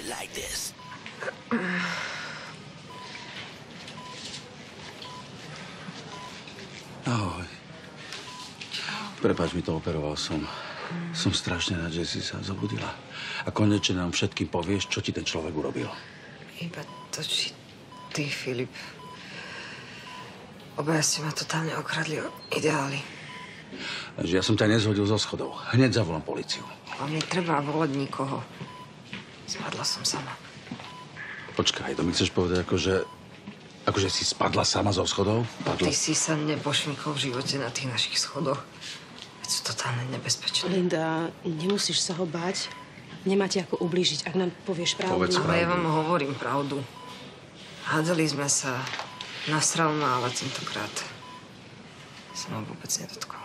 like this. Ahoj. Prepáč, mi to operoval som. Som strašne rád, že si sa zobudila. A konečne nám všetkým povieš, čo ti ten človek urobil. Iba to, či ty, Filip. Obaja ste ma totálne okradli o ideály. Ja som ťa nezhodil zo schodov. Hneď zavolám políciu. A mne treba volať nikoho. Spadla som sama. Počkaj, to mi chceš povedať, akože si spadla sama zo schodov? Ty si sa nepošmykol v živote na tých našich schodoch. Veď sú totálne nebezpečné. Linda, nemusíš sa ho báť. Nemáte ako ublížiť, ak nám povieš pravdu. Povedz Ale ja vám hovorím pravdu. Hádali sme sa. Nasral ma, ale tentokrát sa ma vôbec nedotkol.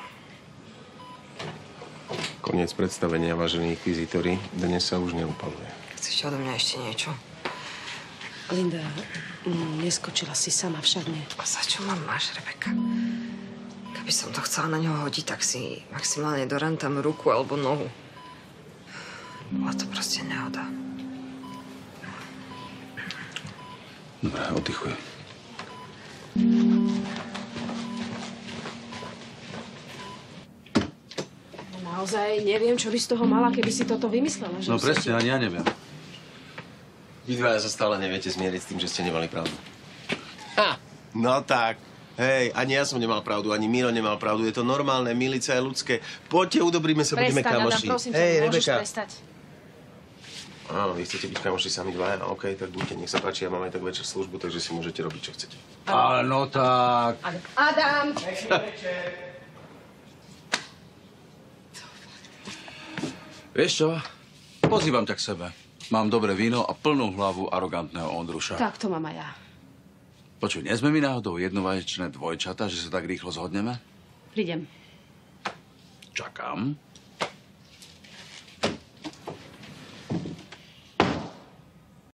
Koniec predstavenia, vážení inkvizítori. Dnes sa už neupaluje. Chceš odo mňa ešte niečo? Linda, neskočila si sama však nie. A za čo ma máš, Rebeka? Keby som to chcela na ňoho hodiť, tak si maximálne dorantam ruku alebo nohu. Bola to proste nehoda. Dobre, oddychuj. Naozaj neviem, čo by z toho mala, keby si toto vymyslela. Že No presne, ani ja neviem. Vy dvaja sa stále neviete zmieriť s tým, že ste nemali pravdu. Ha! No tak. Hej, ani ja som nemal pravdu, ani Miro nemal pravdu. Je to normálne, milice je ľudské. Poďte, udobríme sa, budeme kamoši. Adam, prosím ťa, Hej, môžeš Rebeka. prestať. Áno, vy chcete byť kamoši sami dvaja? OK, tak buďte, nech sa páči, ja mám aj tak večer službu, takže si môžete robiť, čo chcete. Áno, tak. Adam! Vieš čo? Pozývam ťa k sebe. Mám dobré víno a plnú hlavu arogantného Ondruša. Tak to mám aj ja. Počuj, nie sme mi náhodou jednovaječné dvojčata, že sa tak rýchlo zhodneme? Prídem. Čakám.